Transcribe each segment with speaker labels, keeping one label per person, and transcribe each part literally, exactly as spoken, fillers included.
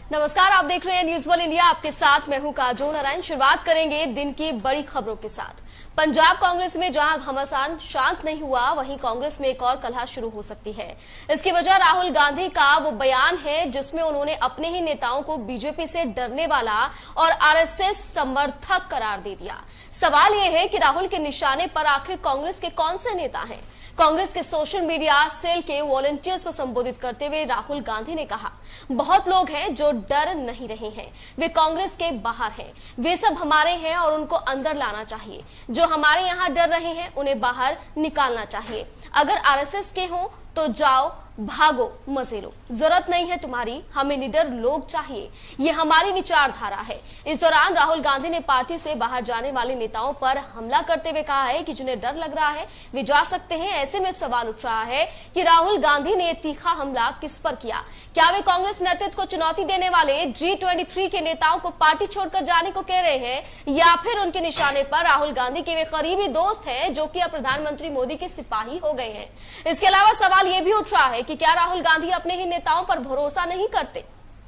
Speaker 1: नमस्कार, आप देख रहे हैं न्यूज वन इंडिया। आपके साथ मैं हूं काजोल नारायण। शुरुआत करेंगे दिन की बड़ी खबरों के साथ। पंजाब कांग्रेस में जहां घमासान शांत नहीं हुआ, वहीं कांग्रेस में एक और कलह शुरू हो सकती है। इसकी वजह राहुल गांधी का वो बयान है जिसमें उन्होंने अपने ही नेताओं को बीजेपी से डरने वाला और आरएसएस समर्थक करार दे दिया। सवाल यह है कि राहुल के निशाने पर आखिर कांग्रेस के कौन से नेता हैं? कांग्रेस के सोशल मीडिया सेल के वॉलंटियर्स को संबोधित करते हुए राहुल गांधी ने कहा, बहुत लोग हैं जो डर नहीं रहे हैं, वे कांग्रेस के बाहर हैं, वे सब हमारे हैं और उनको अंदर लाना चाहिए। जो हमारे यहाँ डर रहे हैं उन्हें बाहर निकालना चाहिए। अगर आरएसएस के हो तो जाओ, भागो, मजे लो, जरूरत नहीं है तुम्हारी, हमें निडर लोग चाहिए, ये हमारी विचारधारा है। इस दौरान राहुल गांधी ने पार्टी से बाहर जाने वाले नेताओं पर हमला करते हुए कहा है कि जिन्हें डर लग रहा है वे जा सकते हैं। ऐसे में सवाल उठ रहा है कि राहुल गांधी ने तीखा हमला किस पर किया? क्या वे कांग्रेस नेतृत्व को चुनौती देने वाले जी ट्वेंटी थ्री के नेताओं को पार्टी छोड़कर जाने को कह रहे हैं, या फिर उनके निशाने पर राहुल गांधी के वे करीबी दोस्त हैं जो कि अब प्रधानमंत्री मोदी के सिपाही हो गए हैं? इसके अलावा सवाल यह भी उठ रहा है कि क्या राहुल गांधी अपने ही नेताओं पर भरोसा नहीं करते?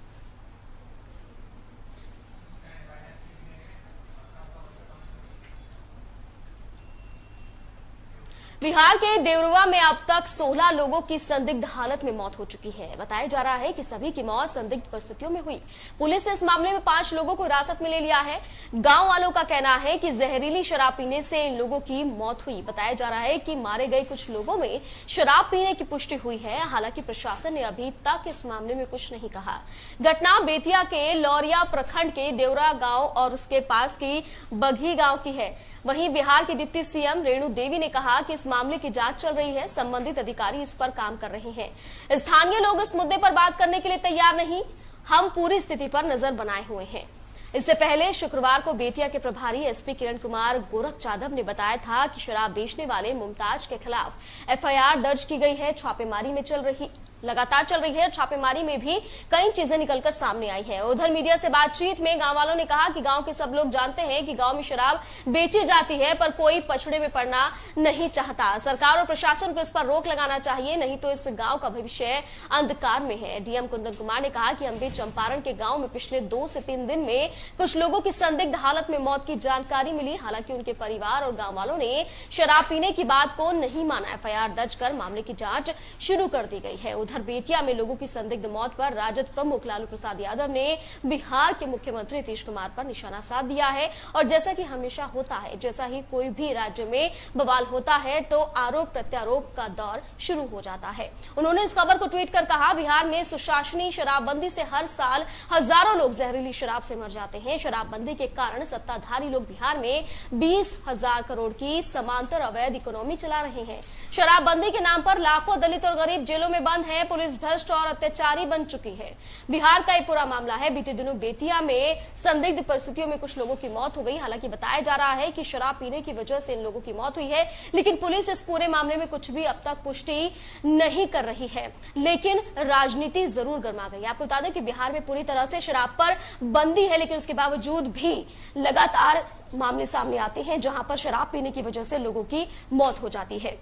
Speaker 1: बिहार के देवरुआ में अब तक सोलह लोगों की संदिग्ध हालत में मौत हो चुकी है। बताया जा रहा है कि सभी की मौत संदिग्ध परिस्थितियों में हुई। पुलिस ने इस मामले में पांच लोगों को हिरासत में ले लिया है। गांव वालों का कहना है कि जहरीली शराब पीने से इन लोगों की मौत हुई। बताया जा रहा है कि मारे गए कुछ लोगों में शराब पीने की पुष्टि हुई है। हालांकि प्रशासन ने अभी तक इस मामले में कुछ नहीं कहा। घटना बेतिया के लौरिया प्रखंड के देवरा गांव और उसके पास की बघी गांव की है। वहीं बिहार की डिप्टी सीएम रेणु देवी ने कहा कि इस मामले की जांच चल रही है, संबंधित अधिकारी इस पर काम कर रहे हैं। स्थानीय लोग इस मुद्दे पर बात करने के लिए तैयार नहीं, हम पूरी स्थिति पर नजर बनाए हुए हैं। इससे पहले शुक्रवार को बेतिया के प्रभारी एसपी किरण कुमार गोरख यादव ने बताया था कि शराब बेचने वाले मुमताज के खिलाफ एफआईआर दर्ज की गई है। छापेमारी में चल रही लगातार चल रही है। छापेमारी में भी कई चीजें निकलकर सामने आई है। उधर मीडिया से बातचीत में गांव वालों ने कहा कि गांव के सब लोग जानते हैं कि गांव में शराब बेची जाती है, पर कोई पछड़े में पड़ना नहीं चाहता। सरकार और प्रशासन को इस पर रोक लगाना चाहिए, नहीं तो इस गांव का भविष्य अंधकार में है। डीएम कुंदन कुमार ने कहा कि अम्बे चंपारण के गांव में पिछले दो से तीन दिन में कुछ लोगों की संदिग्ध हालत में मौत की जानकारी मिली। हालांकि उनके परिवार और गांव वालों ने शराब पीने की बात को नहीं माना। एफआईआर दर्ज कर मामले की जांच शुरू कर दी गई है। उधर बेतिया में लोगों की संदिग्ध मौत पर राजद प्रमुख लालू प्रसाद यादव ने बिहार के मुख्यमंत्री नीतीश कुमार पर निशाना साध दिया है। और जैसा कि हमेशा होता है, जैसा ही कोई भी राज्य में बवाल होता है तो आरोप प्रत्यारोप का दौर शुरू हो जाता है। उन्होंने इस खबर को ट्वीट कर कहा, बिहार में सुशासनी शराबबंदी से हर साल हजारों लोग जहरीली शराब से मर जाते हैं। शराबबंदी के कारण सत्ताधारी लोग बिहार में बीस हजार करोड़ की समांतर अवैध इकोनॉमी चला रहे हैं। शराबबंदी के नाम पर लाखों दलित और गरीब जेलों में बंद हैं। पुलिस भ्रष्ट और अत्याचारी बन चुकी है। बिहार का ये पूरा मामला है। बीते दिनों बेतिया में संदिग्ध परिस्थितियों में कुछ लोगों की मौत हो गई। हालांकि बताया जा रहा है कि शराब पीने की वजह से इन लोगों की मौत हुई है, लेकिन पुलिस इस पूरे मामले में कुछ भी अब तक पुष्टि नहीं कर रही है। लेकिन राजनीति जरूर गर्मा गई। आपको बता दें कि बिहार में पूरी तरह से शराब पर बंदी है, लेकिन उसके बावजूद भी लगातार मामले सामने आते हैं जहां पर शराब पीने की वजह से लोगों की मौत हो जाती है।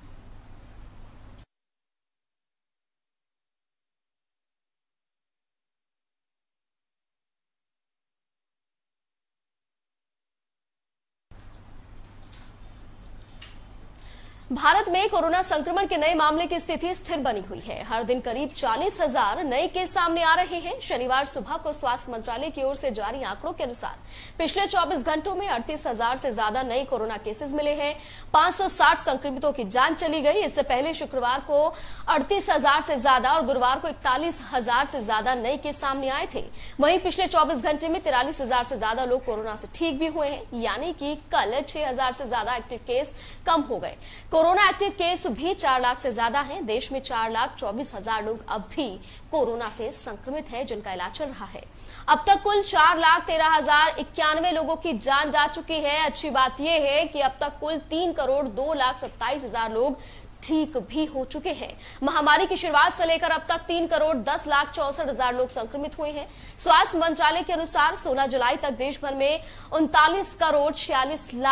Speaker 1: भारत में कोरोना संक्रमण के नए मामले की स्थिति स्थिर बनी हुई है। हर दिन करीब चालीस हजार नए केस सामने आ रहे हैं। शनिवार सुबह को स्वास्थ्य मंत्रालय की ओर से जारी आंकड़ों के अनुसार पिछले चौबीस घंटों में अड़तीस हजार से ज्यादा नए कोरोना केसेस मिले हैं। पांच सौ साठ संक्रमितों की जान चली गई। इससे पहले शुक्रवार को अड़तीस हजार से ज्यादा और गुरुवार को इकतालीस हजार से ज्यादा नए केस सामने आए थे। वहीं पिछले चौबीस घंटे में तिरालीस हजार से ज्यादा लोग कोरोना से ठीक भी हुए हैं, यानी कि कल छह हजार से ज्यादा एक्टिव केस कम हो गए। कोरोना एक्टिव केस भी चार लाख से ज्यादा हैं। देश में चार लाख चौबीस हजार लोग अब भी कोरोना से संक्रमित हैं, जिनका इलाज चल रहा है। अब तक कुल चार लाख तेरह हजार इक्यानवे लोगों की जान जा चुकी है। अच्छी बात यह है कि अब तक कुल तीन करोड़ दो लाख सत्ताईस हजार लोग ठीक भी हो चुके हैं। महामारी की शुरुआत से लेकर अब तक तीन करोड़ दस लाख चौसठ हजार लोग संक्रमित हुए हैं। स्वास्थ्य मंत्रालय के अनुसार सोलह जुलाई तक देश भर में उनतालीस करोड़ छियालीस लाख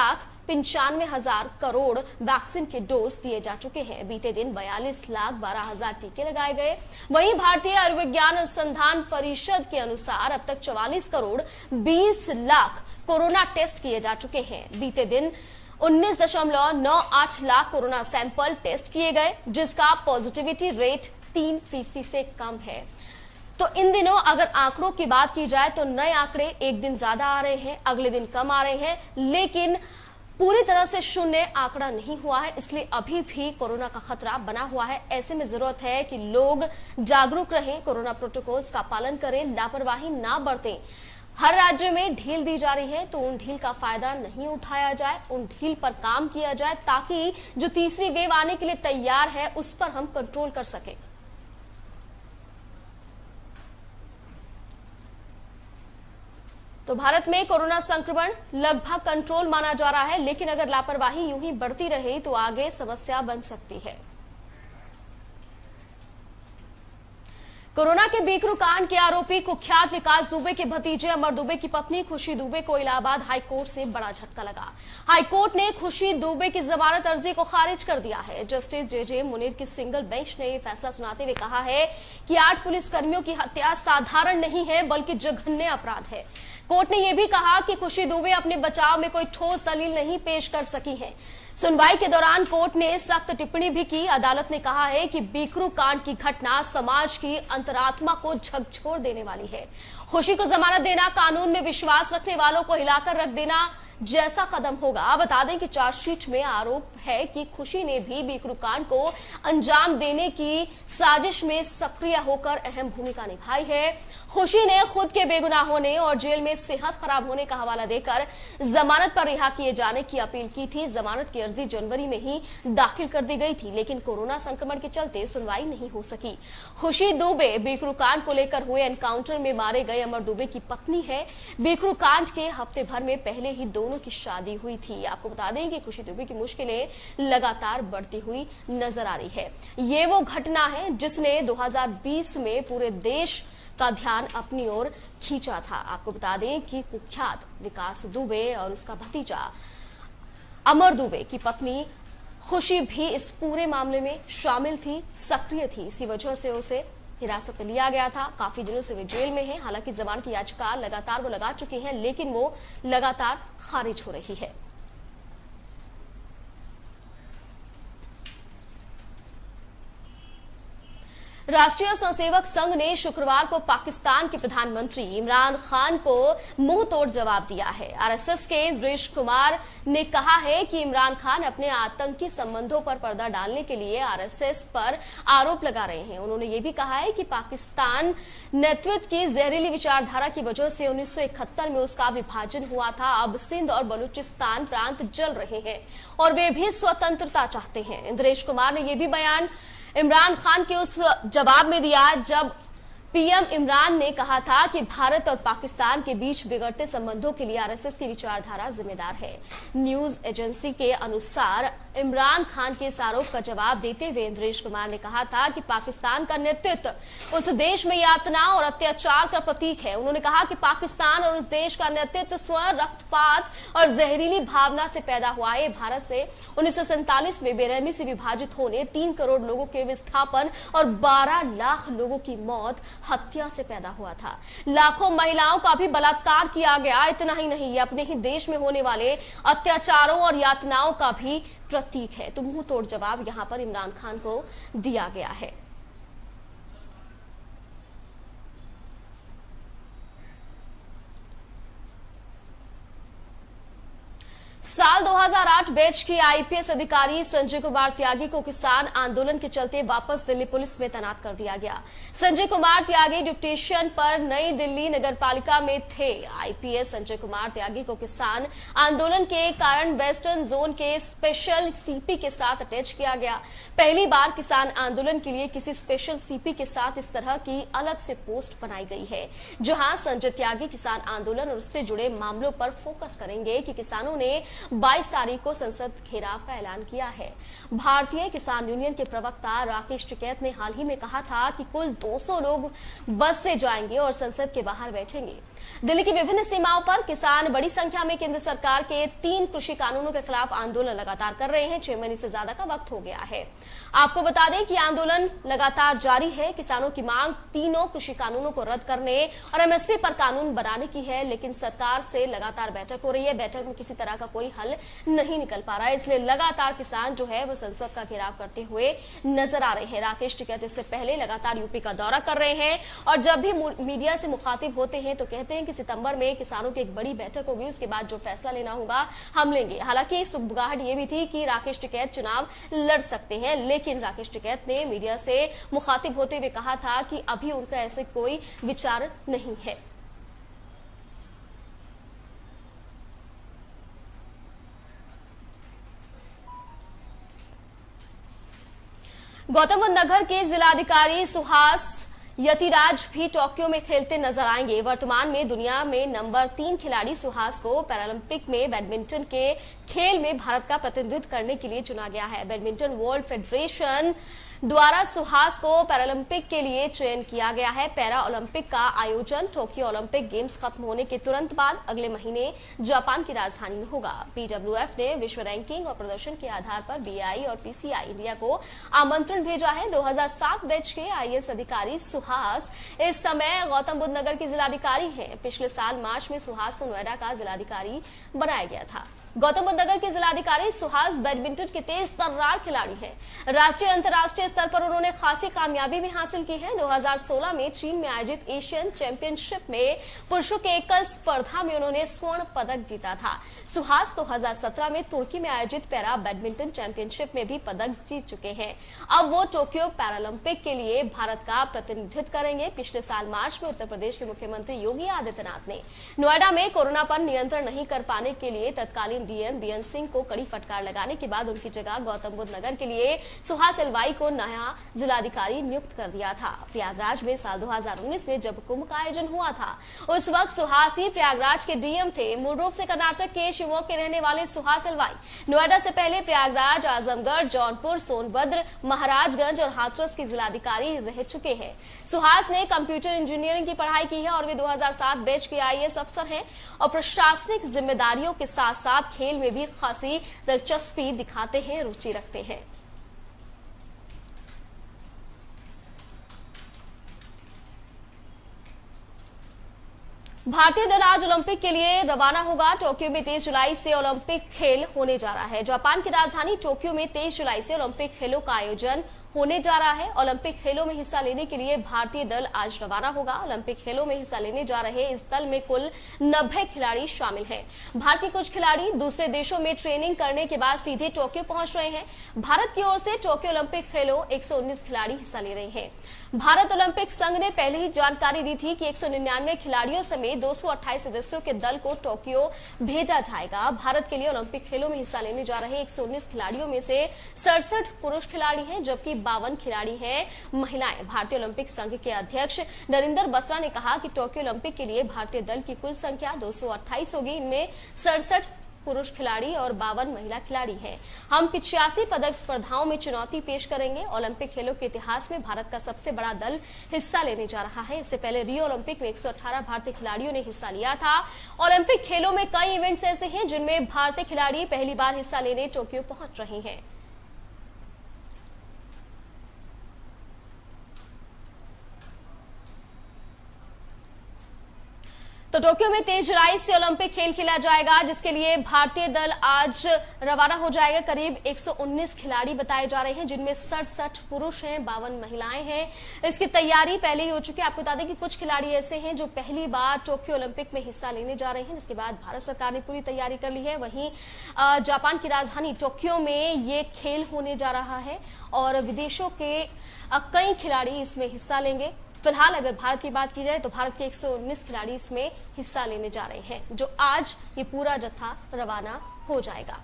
Speaker 1: पंचानवे हजार करोड़ वैक्सीन के डोज दिए जा चुके हैं। बीते दिन बयालीस लाख बारह हजार टीके लगाए गए। वहीं भारतीय आयुर्विज्ञान अनुसंधान परिषद के अनुसार अब तक चौवालीस करोड़ बीस लाख कोरोना टेस्ट किए जा चुके हैं। बीते दिन उन्नीस दशमलव नौ आठ लाख कोरोना सैंपल टेस्ट किए गए, जिसका पॉजिटिविटी रेट तीन फीसदी से कम है। तो इन दिनों अगर आंकड़ों की बात की जाए तो नए आंकड़े एक दिन ज्यादा आ रहे हैं, अगले दिन कम आ रहे हैं, लेकिन पूरी तरह से शून्य आंकड़ा नहीं हुआ है। इसलिए अभी भी कोरोना का खतरा बना हुआ है। ऐसे में जरूरत है कि लोग जागरूक रहें, कोरोना प्रोटोकॉल्स का पालन करें, लापरवाही ना बरतें। हर राज्य में ढील दी जा रही है तो उन ढील का फायदा नहीं उठाया जाए, उन ढील पर काम किया जाए ताकि जो तीसरी वेव आने के लिए तैयार है उस पर हम कंट्रोल कर सकें। तो भारत में कोरोना संक्रमण लगभग कंट्रोल माना जा रहा है, लेकिन अगर लापरवाही यूं ही बढ़ती रहे तो आगे समस्या बन सकती है। कोरोना के बीकरू कांड के आरोपी कुख्यात विकास दुबे के भतीजे अमर दुबे की पत्नी खुशी दुबे को इलाहाबाद हाईकोर्ट से बड़ा झटका लगा। हाईकोर्ट ने खुशी दुबे की जमानत अर्जी को खारिज कर दिया है। जस्टिस जे जे मुनीर की सिंगल बेंच ने फैसला सुनाते हुए कहा है कि आठ पुलिसकर्मियों की हत्या साधारण नहीं है बल्कि जघन्य अपराध है। कोर्ट ने यह भी कहा कि खुशी दुबे अपने बचाव में कोई ठोस दलील नहीं पेश कर सकी है। सुनवाई के दौरान कोर्ट ने सख्त टिप्पणी भी की। अदालत ने कहा है कि बीकरू कांड की घटना समाज की अंतरात्मा को झकझोर देने वाली है। खुशी को जमानत देना कानून में विश्वास रखने वालों को हिलाकर रख देना जैसा कदम होगा। बता दें कि चार्जशीट में आरोप है कि खुशी ने भी बीकरू कांड को अंजाम देने की साजिश में सक्रिय होकर अहम भूमिका निभाई है। खुशी ने खुद के बेगुनाह होने और जेल में सेहत खराब होने का हवाला देकर जमानत पर रिहा किए जाने की अपील की थी। जमानत की अर्जी जनवरी में ही दाखिल कर दी गई थी, लेकिन कोरोना संक्रमण के चलते सुनवाई नहीं हो सकी। खुशी दुबे बीकरू कांड को लेकर हुए एनकाउंटर में मारे गए अमर दुबे की पत्नी है। बीकरू कांड के हफ्ते भर में पहले ही दोनों की शादी हुई थी। आपको बता दें कि खुशी दुबे की मुश्किलें लगातार बढ़ती हुई नजर आ रही है। ये वो घटना है जिसने दो हज़ार बीस में पूरे देश का ध्यान अपनी ओर खींचा था। आपको बता दें कि कुख्यात विकास दुबे और उसका भतीजा अमर दुबे की पत्नी खुशी भी इस पूरे मामले में शामिल थी, सक्रिय थी। इसी वजह से उसे हिरासत में लिया गया था। काफी दिनों से वे जेल में है। हालांकि जमानत याचिका लगातार वो लगा चुकी हैं, लेकिन वो लगातार खारिज हो रही है। राष्ट्रीय स्वयंसेवक संघ ने शुक्रवार को पाकिस्तान के प्रधानमंत्री इमरान खान को मुंह तोड़ जवाब दिया है। आरएसएस के नरेश कुमार ने कहा है कि इमरान खान अपने आतंकी संबंधों पर पर्दा डालने के लिए आरएसएस पर आरोप लगा रहे हैं। उन्होंने ये भी कहा है कि पाकिस्तान नेतृत्व की जहरीली विचारधारा की वजह से उन्नीस सौ इकहत्तर में उसका विभाजन हुआ था। अब सिंध और बलूचिस्तान प्रांत जल रहे हैं और वे भी स्वतंत्रता चाहते हैं। नरेश कुमार ने यह भी बयान इमरान खान के उस जवाब में दिया जब पीएम इमरान ने कहा था कि भारत और पाकिस्तान के बीच बिगड़ते संबंधों के लिए आरएसएस की विचारधारा जिम्मेदार है। न्यूज एजेंसी के अनुसार इमरान खान के इस आरोप का जवाब देते हुए नरेश कुमार ने कहा था कि पाकिस्तान का नेतृत्व उस देश में यातना और अत्याचार का प्रतीक है। उन्होंने कहा कि पाकिस्तान और उस देश का नेतृत्व स्वयं रक्तपात और जहरीली भावना से पैदा हुआ है। भारत से उन्नीस सौ सैंतालीस में बेरहमी से विभाजित होने, तीन करोड़ लोगों के विस्थापन और बारह लाख लोगों की मौत हत्या से पैदा हुआ था। लाखों महिलाओं का भी बलात्कार किया गया। इतना ही नहीं, ये अपने ही देश में होने वाले अत्याचारों और यातनाओं का भी प्रतीक है। तो मुंह तोड़ जवाब यहां पर इमरान खान को दिया गया है। साल दो हज़ार आठ बैच के आईपीएस अधिकारी संजय कुमार त्यागी को किसान आंदोलन के चलते वापस दिल्ली पुलिस में तैनात कर दिया गया। संजय कुमार त्यागी डिप्यूटेशन पर नई दिल्ली नगरपालिका में थे। आईपीएस संजय कुमार त्यागी को किसान आंदोलन के कारण वेस्टर्न जोन के स्पेशल सीपी के साथ अटैच किया गया। पहली बार किसान आंदोलन के लिए किसी स्पेशल सीपी के साथ इस तरह की अलग से पोस्ट बनाई गई है, जहां संजय त्यागी किसान आंदोलन और उससे जुड़े मामलों पर फोकस करेंगे कि किसानों ने बाईस तारीख को संसद घेराव का ऐलान किया है। भारतीय किसान यूनियन के प्रवक्ता राकेश टिकैत ने हाल ही में कहा था कि कुल दो सौ लोग बस से जाएंगे और संसद के बाहर बैठेंगे। दिल्ली की विभिन्न सीमाओं पर किसान बड़ी संख्या में केंद्र सरकार के तीन कृषि कानूनों के खिलाफ आंदोलन लगातार कर रहे हैं। छह महीने से ज्यादा का वक्त हो गया है। आपको बता दें कि आंदोलन लगातार जारी है। किसानों की मांग तीनों कृषि कानूनों को रद्द करने और एमएसपी पर कानून बनाने की है, लेकिन सरकार से लगातार बैठक हो रही है। बैठक में किसी तरह का कोई हल नहीं निकल पा रहा है, इसलिए लगातार किसान जो है वो संसद का घेराव करते हुए नजर आ रहे हैं। राकेश टिकैत इससे पहले लगातार यूपी का दौरा कर रहे हैं और जब भी मीडिया से मुखातिब होते हैं तो कहते हैं कि सितंबर में किसानों की एक बड़ी बैठक होगी, उसके बाद जो फैसला लेना होगा हम लेंगे। हालांकि सुगबुगाहट ये भी थी कि राकेश टिकैत चुनाव लड़ सकते हैं, लेकिन राकेश टिकैत ने मीडिया से मुखातिब होते हुए कहा था कि अभी उनका ऐसे कोई विचार नहीं है। गौतम बुद्ध नगर के जिलाधिकारी सुहास यतिराज भी टोक्यो में खेलते नजर आएंगे। वर्तमान में दुनिया में नंबर तीन खिलाड़ी सुहास को पैरालंपिक में बैडमिंटन के खेल में भारत का प्रतिनिधित्व करने के लिए चुना गया है। बैडमिंटन वर्ल्ड फेडरेशन द्वारा सुहास को पैरालंपिक के लिए चयन किया गया है। पैरा ओलंपिक का आयोजन टोक्यो ओलंपिक गेम्स खत्म होने के तुरंत बाद अगले महीने जापान की राजधानी में होगा। पीडब्ल्यूएफ ने विश्व रैंकिंग और प्रदर्शन के आधार पर बीआई और पीसीआई इंडिया को आमंत्रण भेजा है। दो हज़ार सात बैच के आईएएस अधिकारी सुहास इस समय गौतम बुद्ध नगर के जिलाधिकारी हैं। पिछले साल मार्च में सुहास को नोएडा का जिलाधिकारी बनाया गया था। गौतम बुद्ध नगर के जिलाधिकारी सुहास बैडमिंटन के तेज तर्रार खिलाड़ी हैं। राष्ट्रीय अंतर्राष्ट्रीय स्तर पर उन्होंने खासी कामयाबी भी हासिल की है। दो हज़ार सोलह में चीन में आयोजित एशियन चैंपियनशिप में पुरुषों के एकल स्पर्धा में उन्होंने स्वर्ण पदक जीता था। सुहास दो हज़ार सत्रह में तुर्की में आयोजित पैरा बैडमिंटन चैंपियनशिप में भी पदक जीत चुके हैं। अब वो टोक्यो पैरालंपिक के लिए भारत का प्रतिनिधित्व करेंगे। पिछले साल मार्च में उत्तर प्रदेश के मुख्यमंत्री योगी आदित्यनाथ ने नोएडा में कोरोना पर नियंत्रण नहीं कर पाने के लिए तत्कालीन डीएम बीएन सिंह को कड़ी फटकार लगाने के बाद उनकी जगह गौतम बुद्ध नगर के लिए सुहास एलवाई को नया जिलाधिकारी नियुक्त कर दिया था। प्रयागराज में साल दो हज़ार उन्नीस में जब कुंभ का आयोजन हुआ था उस वक्त सुहास ही प्रयागराज के डीएम थे। मूल रूप से कर्नाटक के शिवमोगा के रहने वाले सुहास एलवाई नोएडा से पहले प्रयागराज, आजमगढ़, जौनपुर, सोनभद्र, महाराजगंज और हाथरस के जिलाधिकारी रह चुके हैं। सुहास ने कंप्यूटर इंजीनियरिंग की पढ़ाई की है और वे दो हज़ार सात बैच के आईएएस अफसर हैं और प्रशासनिक जिम्मेदारियों के साथ साथ खेल में भी खासी दिलचस्पी दिखाते हैं, रुचि रखते हैं। भारतीय दल आज ओलंपिक के लिए रवाना होगा। टोक्यो में तेईस जुलाई से ओलंपिक खेल होने जा रहा है। जापान की राजधानी टोक्यो में तेईस जुलाई से ओलंपिक खेलों का आयोजन होने जा रहा है। ओलंपिक खेलों में हिस्सा लेने के लिए भारतीय दल आज रवाना होगा। ओलंपिक खेलों में हिस्सा लेने जा रहे इस दल में कुल नब्बे खिलाड़ी शामिल हैं। भारत के कुछ खिलाड़ी दूसरे देशों में ट्रेनिंग करने के बाद सीधे टोक्यो पहुंच रहे हैं। भारत की ओर से टोक्यो ओलंपिक खेलों एक सौ उन्नीस खिलाड़ी हिस्सा ले रहे हैं। भारत ओलंपिक संघ ने पहले ही जानकारी दी थी कि एक सौ निन्यानवे खिलाड़ियों समेत दो सौ अट्ठाईस सदस्यों के दल को टोक्यो भेजा जाएगा। भारत के लिए ओलंपिक खेलों में हिस्सा लेने जा रहे एक सौ उन्नीस खिलाड़ियों में से सड़सठ पुरुष खिलाड़ी हैं, जबकि बावन खिलाड़ी हैं महिलाएं। भारतीय ओलंपिक संघ के अध्यक्ष नरेंद्र बत्रा ने कहा कि टोक्यो ओलंपिक के लिए भारतीय दल की कुल संख्या दो सौ अट्ठाईस होगी। इनमें सड़सठ पुरुष खिलाड़ी और बावन महिला खिलाड़ी हैं। हम पिचासी पदक स्पर्धाओं में चुनौती पेश करेंगे। ओलंपिक खेलों के इतिहास में भारत का सबसे बड़ा दल हिस्सा लेने जा रहा है। इससे पहले रियो ओलंपिक में एक सौ अठारह भारतीय खिलाड़ियों ने हिस्सा लिया था। ओलंपिक खेलों में कई इवेंट्स ऐसे हैं जिनमें भारतीय खिलाड़ी पहली बार हिस्सा लेने टोक्यो पहुंच रहे हैं। तो टोक्यो में तेईस जुलाई से ओलंपिक खेल खेला जाएगा, जिसके लिए भारतीय दल आज रवाना हो जाएगा। करीब एक सौ उन्नीस खिलाड़ी बताए जा रहे हैं, जिनमें सड़सठ पुरुष हैं, बावन महिलाएं हैं। इसकी तैयारी पहले ही हो चुकी है। आपको बता दें कि कुछ खिलाड़ी ऐसे हैं जो पहली बार टोक्यो ओलंपिक में हिस्सा लेने जा रहे हैं, जिसके बाद भारत सरकार ने पूरी तैयारी कर ली है। वहीं जापान की राजधानी टोक्यो में ये खेल होने जा रहा है और विदेशों के कई खिलाड़ी इसमें हिस्सा लेंगे। फिलहाल अगर भारत की बात की जाए तो भारत के एक सौ उन्नीस खिलाड़ी इसमें हिस्सा लेने जा रहे हैं, जो आज ये पूरा जत्था रवाना हो जाएगा।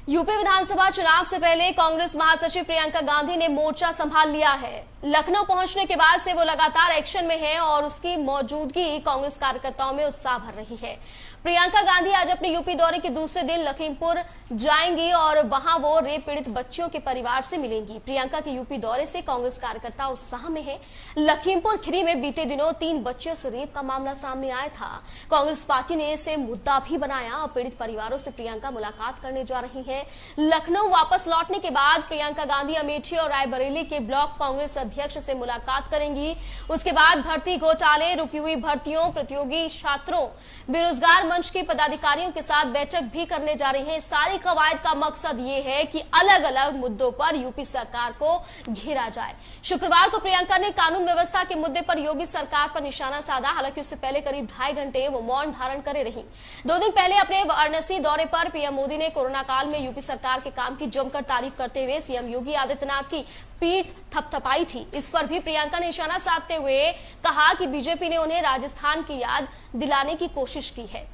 Speaker 1: यूपी विधानसभा चुनाव से पहले कांग्रेस महासचिव प्रियंका गांधी ने मोर्चा संभाल लिया है। लखनऊ पहुंचने के बाद से वो लगातार एक्शन में है और उसकी मौजूदगी कांग्रेस कार्यकर्ताओं में उत्साह भर रही है। प्रियंका गांधी आज अपने यूपी दौरे के दूसरे दिन लखीमपुर जाएंगी और वहां वो रेप पीड़ित बच्चियों के परिवार से मिलेंगी। प्रियंका के यूपी दौरे से कांग्रेस कार्यकर्ता उत्साह में है। लखीमपुर खीरी में बीते दिनों तीन बच्चियों से रेप का मामला सामने आया था। कांग्रेस पार्टी ने इसे मुद्दा भी बनाया और पीड़ित परिवारों से प्रियंका मुलाकात करने जा रही है। लखनऊ वापस लौटने के बाद प्रियंका गांधी अमेठी और रायबरेली के ब्लॉक कांग्रेस अध्यक्ष से मुलाकात करेंगी। उसके बाद भर्ती घोटाले, रुकी हुई भर्तियों, प्रतियोगी छात्रों, बेरोजगार मंच के पदाधिकारियों के साथ बैठक भी करने जा रही है। सारी कवायद का मकसद ये है कि अलग अलग मुद्दों पर यूपी सरकार को घेरा जाए। शुक्रवार को प्रियंका ने कानून व्यवस्था के मुद्दे पर योगी सरकार पर निशाना साधा। हालांकि उससे पहले करीब ढाई घंटे वो मौन धारण करे रही। दो दिन पहले अपने वाराणसी दौरे पर पीएम मोदी ने कोरोना काल में यूपी सरकार के काम की जमकर तारीफ करते हुए सीएम योगी आदित्यनाथ की पीठ थपथपाई थी। इस पर भी प्रियंका ने निशाना साधते हुए कहा कि बीजेपी ने उन्हें राजस्थान की याद दिलाने की कोशिश की है।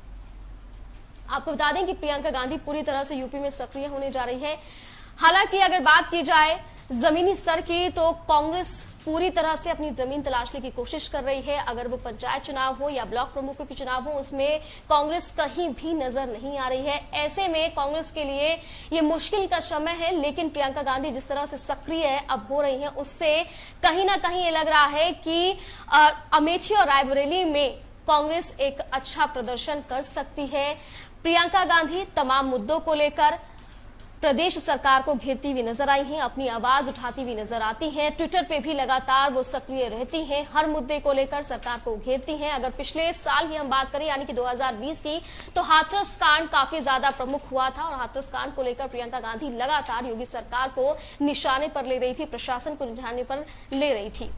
Speaker 1: आपको बता दें कि प्रियंका गांधी पूरी तरह से यूपी में सक्रिय होने जा रही है। हालांकि अगर बात की जाए जमीनी स्तर की तो कांग्रेस पूरी तरह से अपनी जमीन तलाशने की कोशिश कर रही है। अगर वो पंचायत चुनाव हो या ब्लॉक प्रमुखों के चुनाव हो, उसमें कांग्रेस कहीं भी नजर नहीं आ रही है। ऐसे में कांग्रेस के लिए ये मुश्किल का समय है। लेकिन प्रियंका गांधी जिस तरह से सक्रिय अब हो रही है, उससे कहीं ना कहीं ये लग रहा है कि अमेठी और रायबरेली में कांग्रेस एक अच्छा प्रदर्शन कर सकती है। प्रियंका गांधी तमाम मुद्दों को लेकर प्रदेश सरकार को घेरती हुई नजर आई हैं, अपनी आवाज उठाती हुई नजर आती हैं। ट्विटर पे भी लगातार वो सक्रिय रहती हैं, हर मुद्दे को लेकर सरकार को घेरती हैं। अगर पिछले साल की हम बात करें यानी कि दो हज़ार बीस की, तो हाथरस कांड काफी ज्यादा प्रमुख हुआ था और हाथरस कांड को लेकर प्रियंका गांधी लगातार योगी सरकार को निशाने पर ले रही थी, प्रशासन को निशाने पर ले रही थी।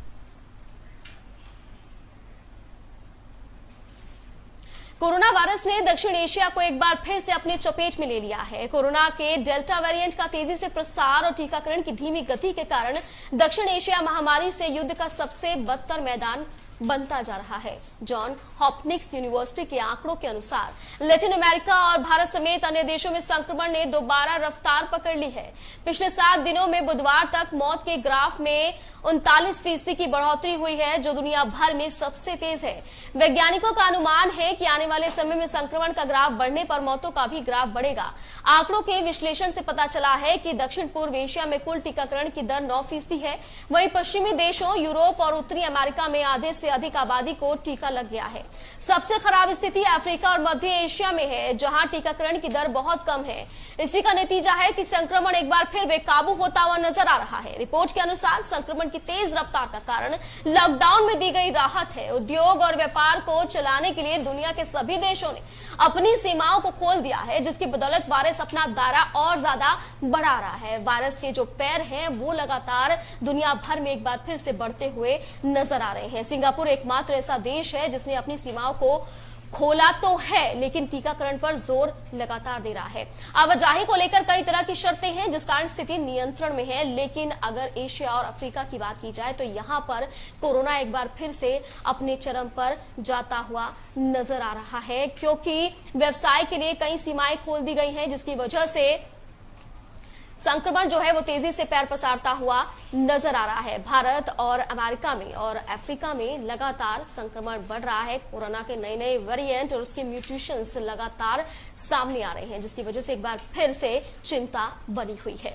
Speaker 1: कोरोना वायरस ने दक्षिण एशिया को एक बार फिर से अपने चपेट में ले लिया है। कोरोना के डेल्टा वेरिएंट का तेजी से प्रसार और टीकाकरण की धीमी गति के कारण दक्षिण एशिया महामारी से युद्ध का सबसे बदतर मैदान बनता जा रहा है। जॉन हॉपकिंस यूनिवर्सिटी के आंकड़ों के अनुसार लैटिन अमेरिका और भारत समेत अन्य देशों में संक्रमण ने दोबारा रफ्तार पकड़ ली है। पिछले सात दिनों में बुधवार तक मौत के ग्राफ में उनतालीस फीसदी की बढ़ोतरी हुई है, जो दुनिया भर में सबसे तेज है। वैज्ञानिकों का अनुमान है कि आने वाले समय में संक्रमण का ग्राफ बढ़ने पर मौतों का भी ग्राफ बढ़ेगा। आंकड़ों के विश्लेषण से पता चला है कि दक्षिण पूर्व एशिया में कुल टीकाकरण की दर नौ फीसदी है। वहीं पश्चिमी देशों यूरोप और उत्तरी अमेरिका में आधे से अधिक आबादी को टीका लग गया है। सबसे खराब स्थिति अफ्रीका और मध्य एशिया में है, जहां टीकाकरण की दर बहुत कम है। इसी का नतीजा है कि संक्रमण एक बार फिर बेकाबू होता हुआ नजर आ रहा है। रिपोर्ट के अनुसार संक्रमण की तेज रफ्तार का कारण लॉकडाउन में दी गई राहत है। उद्योग और व्यापार को चलाने के लिए दुनिया के सभी देशों ने अपनी सीमाओं को खोल दिया है, जिसकी बदौलत वायरस अपना दायरा और ज्यादा बढ़ा रहा है। वायरस के जो पैर हैं वो लगातार दुनिया भर में एक बार फिर से बढ़ते हुए नजर आ रहे हैं। सिंगापुर एकमात्र ऐसा देश है जिसने अपनी सीमाओं को खोला तो है, लेकिन टीकाकरण पर जोर लगातार दे रहा है। आवाजाही को लेकर कई तरह की शर्तें हैं, जिस कारण स्थिति नियंत्रण में है। लेकिन अगर एशिया और अफ्रीका की बात की जाए तो यहां पर कोरोना एक बार फिर से अपने चरम पर जाता हुआ नजर आ रहा है, क्योंकि व्यवसाय के लिए कई सीमाएं खोल दी गई हैं, जिसकी वजह से संक्रमण जो है वो तेजी से पैर पसारता हुआ नजर आ रहा है। भारत और अमेरिका में और अफ्रीका में लगातार संक्रमण बढ़ रहा है। कोरोना के नए नए वेरिएंट और उसके म्यूटेशंस लगातार सामने आ रहे हैं, जिसकी वजह से एक बार फिर से चिंता बनी हुई है।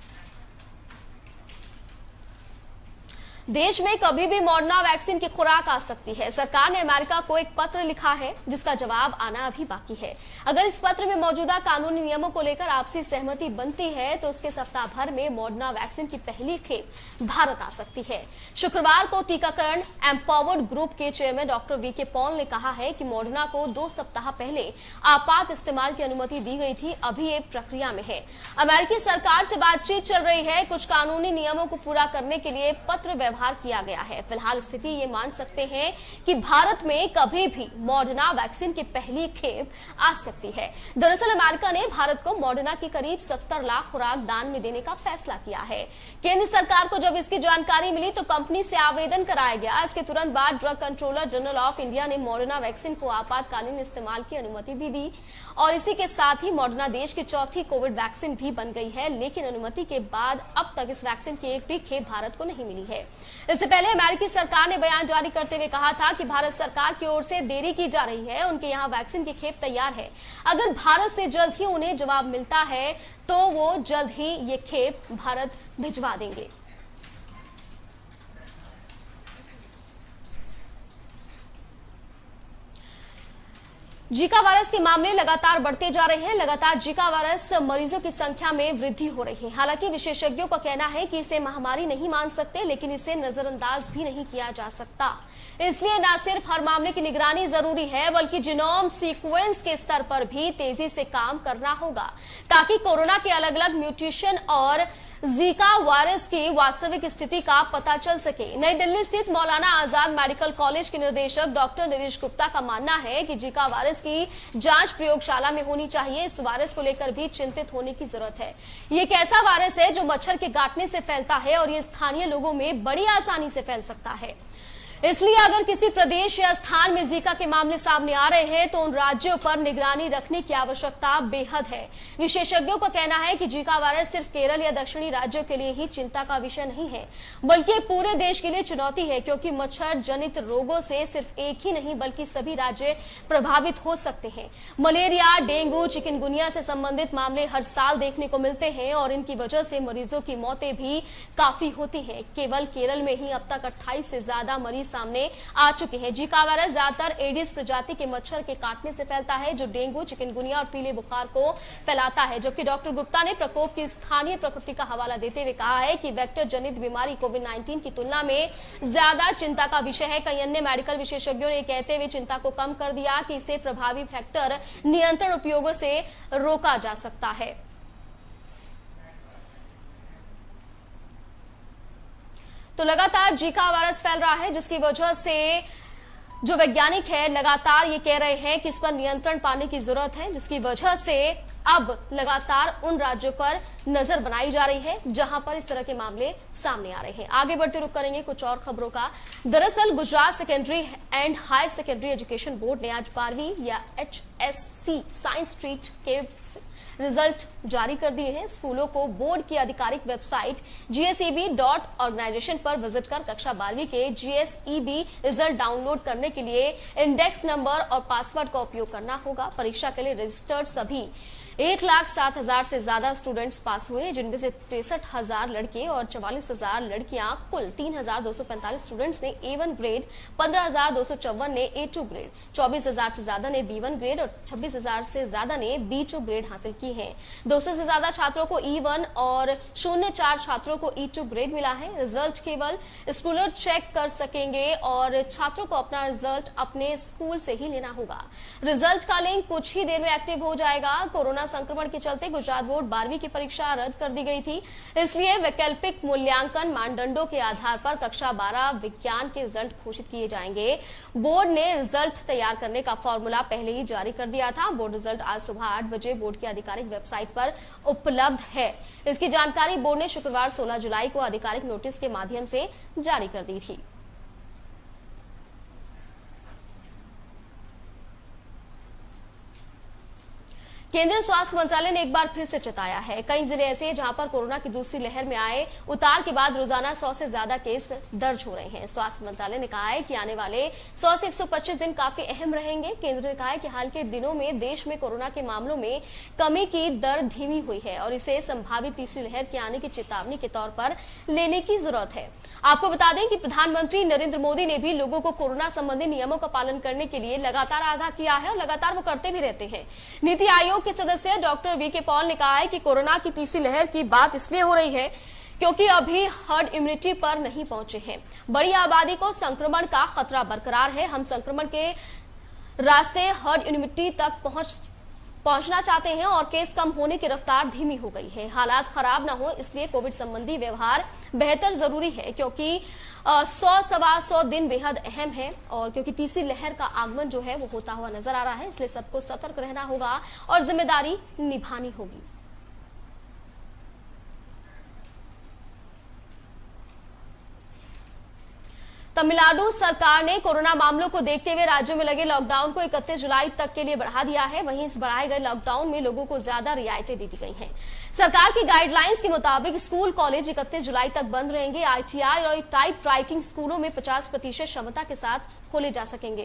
Speaker 1: देश में कभी भी मॉडर्ना वैक्सीन की खुराक आ सकती है। सरकार ने अमेरिका को एक पत्र लिखा है, जिसका जवाब आना अभी बाकी है। अगर इस पत्र में मौजूदा कानूनी नियमों को लेकर आपसी सहमति बनती है तो उसके सप्ताह भर में मॉडर्ना वैक्सीन की पहली खेप भारत आ सकती है। शुक्रवार को टीकाकरण एम्पावर्ड ग्रुप के chairman doctor V K Paul ने कहा है कि मॉडर्ना को दो सप्ताह पहले आपात इस्तेमाल की अनुमति दी गई थी, अभी ये प्रक्रिया में है। अमेरिकी सरकार से बातचीत चल रही है। कुछ कानूनी नियमों को पूरा करने के लिए पत्र व्यवहार बाहर किया गया है। फिलहाल स्थिति ये मान सकते हैं कि भारत में कभी भी मॉडर्ना वैक्सीन की पहली खेप आ सकती है। दरअसल अमेरिका ने भारत को मॉडर्ना की करीब सत्तर लाख खुराक दान में देने का फैसला किया है। केंद्र सरकार को जब इसकी जानकारी मिली तो कंपनी से आवेदन कराया गया। इसके तुरंत बाद drug controller general of India ने मॉडर्ना वैक्सीन को आपातकालीन इस्तेमाल की अनुमति भी दी और इसी के साथ ही मॉडर्ना देश की चौथी कोविड वैक्सीन भी बन गई है। लेकिन अनुमति के बाद अब तक इस वैक्सीन की एक भी खेप भारत को नहीं मिली है। इससे पहले अमेरिकी सरकार ने बयान जारी करते हुए कहा था कि भारत सरकार की ओर से देरी की जा रही है, उनके यहाँ वैक्सीन की खेप तैयार है। अगर भारत से जल्द ही उन्हें जवाब मिलता है तो वो जल्द ही ये खेप भारत भिजवा देंगे। जीका वायरस के मामले लगातार बढ़ते जा रहे हैं। लगातार जीका वायरस मरीजों की संख्या में वृद्धि हो रही है। हालांकि विशेषज्ञों का कहना है कि इसे महामारी नहीं मान सकते, लेकिन इसे नजरअंदाज भी नहीं किया जा सकता। इसलिए न सिर्फ हर मामले की निगरानी जरूरी है, बल्कि जीनोम सीक्वेंस के स्तर पर भी तेजी से काम करना होगा, ताकि कोरोना के अलग अलग म्यूटेशन और जीका वायरस की वास्तविक स्थिति का पता चल सके। नई दिल्ली स्थित मौलाना आजाद मेडिकल कॉलेज के निदेशक डॉक्टर नीरज गुप्ता का मानना है कि जीका वायरस की जांच प्रयोगशाला में होनी चाहिए। इस वायरस को लेकर भी चिंतित होने की जरूरत है। ये एक ऐसा वायरस है जो मच्छर के काटने से फैलता है और ये स्थानीय लोगों में बड़ी आसानी से फैल सकता है। इसलिए अगर किसी प्रदेश या स्थान में जीका के मामले सामने आ रहे हैं तो उन राज्यों पर निगरानी रखने की आवश्यकता बेहद है। विशेषज्ञों का कहना है कि जीका वायरस सिर्फ केरल या दक्षिणी राज्यों के लिए ही चिंता का विषय नहीं है, बल्कि पूरे देश के लिए चुनौती है, क्योंकि मच्छर जनित रोगों से सिर्फ एक ही नहीं बल्कि सभी राज्य प्रभावित हो सकते हैं। मलेरिया, डेंगू, चिकनगुनिया से संबंधित मामले हर साल देखने को मिलते हैं और इनकी वजह से मरीजों की मौतें भी काफी होती हैं। केवल केरल में ही अब तक अट्ठाईस से ज्यादा मरीज सामने आ चुके हैं। जीका वायरस ज्यादातर एडिस प्रजाति के मच्छर के काटने से फैलता है, जो डेंगू, चिकनगुनिया और पीले बुखार को फैलाता है। जबकि डॉक्टर गुप्ता ने प्रकोप की स्थानीय प्रकृति का हवाला देते हुए कहा है कि वेक्टर जनित बीमारी कोविड नाइन्टीन की तुलना में ज्यादा चिंता का विषय है। कई अन्य मेडिकल विशेषज्ञों ने कहते हुए चिंता को कम कर दिया कि इसे प्रभावी फैक्टर नियंत्रण उपयोगों से रोका जा सकता है। तो लगातार जीका वायरस फैल रहा है, जिसकी वजह से जो वैज्ञानिक है लगातार ये कह रहे हैं कि इस पर नियंत्रण पाने की जरूरत है, जिसकी वजह से अब लगातार उन राज्यों पर नजर बनाई जा रही है जहां पर इस तरह के मामले सामने आ रहे हैं। आगे बढ़ते रुक करेंगे कुछ और खबरों का। दरअसल Gujarat secondary and higher secondary education board ने आज बारहवीं या H S C science street के रिजल्ट जारी कर दिए हैं। स्कूलों को बोर्ड की आधिकारिक website G S E B dot organization पर विजिट कर कक्षा बारहवीं के G S E B result download करने के लिए इंडेक्स नंबर और पासवर्ड का उपयोग करना होगा। परीक्षा के लिए रजिस्टर्ड सभी एक लाख सात हजार से ज्यादा स्टूडेंट्स पास हुए, जिनमें से तिरसठ हजार लड़के और चवालीस हजार लड़कियां। कुल तीन हजार दो सौ पैंतालीस स्टूडेंट्स ने ए वन ग्रेड, पंद्रह हजार दो सौ चौवन ने ए टू ग्रेड, चौबीस हजार से ज्यादा ने बी वन ग्रेड और छब्बीस हजार से ज्यादा ने बी टू ग्रेड हासिल की है। दो सौ से ज्यादा छात्रों को ई वन और शून्य चार छात्रों को ई टू ग्रेड मिला है। रिजल्ट केवल स्कूलर चेक कर सकेंगे और छात्रों को अपना रिजल्ट अपने स्कूल से ही लेना होगा। रिजल्ट का लिंक कुछ ही देर में एक्टिव हो जाएगा। कोरोना संक्रमण के चलते गुजरात बोर्ड बारहवीं की परीक्षा रद्द कर दी गई थी, इसलिए वैकल्पिक मूल्यांकन मानदंडों के आधार पर कक्षा बारह विज्ञान के रिजल्ट घोषित किए जाएंगे। बोर्ड ने रिजल्ट तैयार करने का फॉर्मूला पहले ही जारी कर दिया था। बोर्ड रिजल्ट आज सुबह आठ बजे बोर्ड की आधिकारिक वेबसाइट पर उपलब्ध है। इसकी जानकारी बोर्ड ने शुक्रवार सोलह जुलाई को आधिकारिक नोटिस के माध्यम से जारी कर दी थी। केंद्रीय स्वास्थ्य मंत्रालय ने एक बार फिर से चेताया है, कई जिले ऐसे हैं जहां पर कोरोना की दूसरी लहर में आए उतार के बाद रोजाना सौ से ज्यादा केस दर्ज हो रहे हैं। स्वास्थ्य मंत्रालय ने कहा है कि आने वाले सौ से एक सौ पच्चीस दिन काफी अहम रहेंगे। केंद्र ने कहा है कि हाल के दिनों में देश में कोरोना के मामलों में कमी की दर धीमी हुई है और इसे संभावित तीसरी लहर के आने की चेतावनी के तौर पर लेने की जरूरत है। आपको बता दें कि प्रधानमंत्री नरेंद्र मोदी ने भी लोगों को कोरोना संबंधी नियमों का पालन करने के लिए लगातार आगाह किया है और लगातार वो करते भी रहते हैं। नीति आयोग के सदस्य डॉक्टर वी के पॉल ने कहा है कि कोरोना की तीसरी लहर की बात इसलिए हो रही है क्योंकि अभी हर्ड इम्यूनिटी पर नहीं पहुंचे हैं। बड़ी आबादी को संक्रमण का खतरा बरकरार है। हम संक्रमण के रास्ते हर्ड इम्यूनिटी तक पहुंच पहुंचना चाहते हैं और केस कम होने की रफ्तार धीमी हो गई है। हालात खराब ना हो इसलिए कोविड संबंधी व्यवहार बेहतर जरूरी है, क्योंकि सौ सवा सौ दिन बेहद अहम है और क्योंकि तीसरी लहर का आगमन जो है वो होता हुआ नजर आ रहा है, इसलिए सबको सतर्क रहना होगा और जिम्मेदारी निभानी होगी। तमिलनाडु सरकार ने कोरोना मामलों को देखते हुए राज्यों में लगे लॉकडाउन को इकतीस जुलाई तक के लिए बढ़ा दिया है। वहीं इस बढ़ाए गए लॉकडाउन में लोगों को ज्यादा रियायतें दे दी गई हैं। सरकार की गाइडलाइंस के मुताबिक स्कूल कॉलेज इकतीस जुलाई तक बंद रहेंगे। आईटीआई और टाइप राइटिंग स्कूलों में पचास प्रतिशत क्षमता के साथ खोले जा सकेंगे।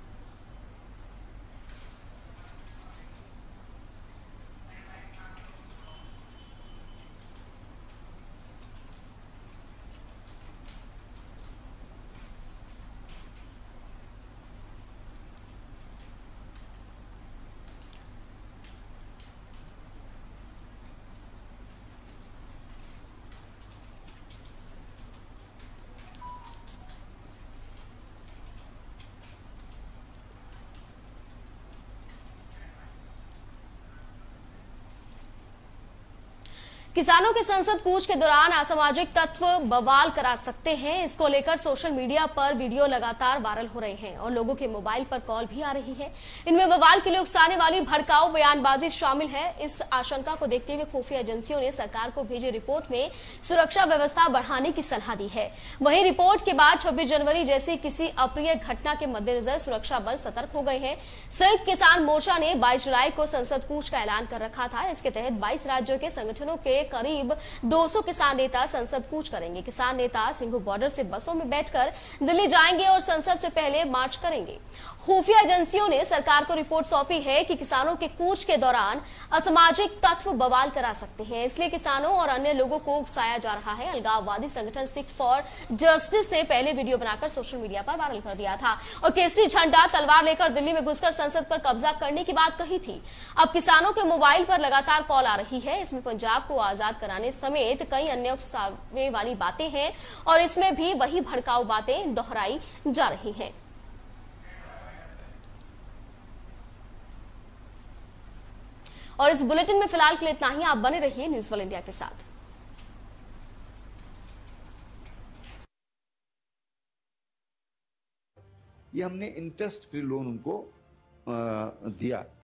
Speaker 1: किसानों के संसद कूच के दौरान असामाजिक तत्व बवाल करा सकते हैं। इसको लेकर सोशल मीडिया पर वीडियो लगातार वायरल हो रहे हैं और लोगों के मोबाइल पर कॉल भी आ रही है। इनमें बवाल के लिए उकसाने वाली भड़काऊ बयानबाजी शामिल है। इस आशंका को देखते हुए खुफिया एजेंसियों ने सरकार को भेजी रिपोर्ट में सुरक्षा व्यवस्था बढ़ाने की सलाह दी है। वहीं रिपोर्ट के बाद छब्बीस जनवरी जैसी किसी अप्रिय घटना के मद्देनजर सुरक्षा बल सतर्क हो गए हैं। संयुक्त किसान मोर्चा ने बाईस जुलाई को संसद कूच का ऐलान कर रखा था। इसके तहत बाईस राज्यों के संगठनों के करीब दो सौ किसान नेता संसद कूच करेंगे। किसान नेता सिंघू बॉर्डर से बसों में बैठकर दिल्ली जाएंगे और संसद से पहले मार्च करेंगे। खुफिया एजेंसियों ने सरकार को रिपोर्ट सौंपी है कि किसानों के कूच के दौरान असामाजिक तत्व बवाल करा सकते हैं, इसलिए किसानों और अन्य लोगों को उकसाया जा रहा है। अलगाववादी संगठन सिख फॉर जस्टिस ने पहले वीडियो बनाकर सोशल मीडिया पर वायरल कर दिया था और केसरी झंडा तलवार लेकर दिल्ली में घुसकर संसद पर कब्जा करने की बात कही थी। अब किसानों के मोबाइल पर लगातार कॉल आ रही है। इसमें पंजाब को आजाद कराने समेत कई अन्य उकसावे वाली बातें हैं और इसमें भी वही भड़काऊ बातें दोहराई जा रही हैं। और इस बुलेटिन में फिलहाल के लिए इतना ही। आप बने रहिए न्यूज़ वर्ल्ड इंडिया के साथ।
Speaker 2: ये हमने इंटरेस्ट फ्री लोन उनको दिया।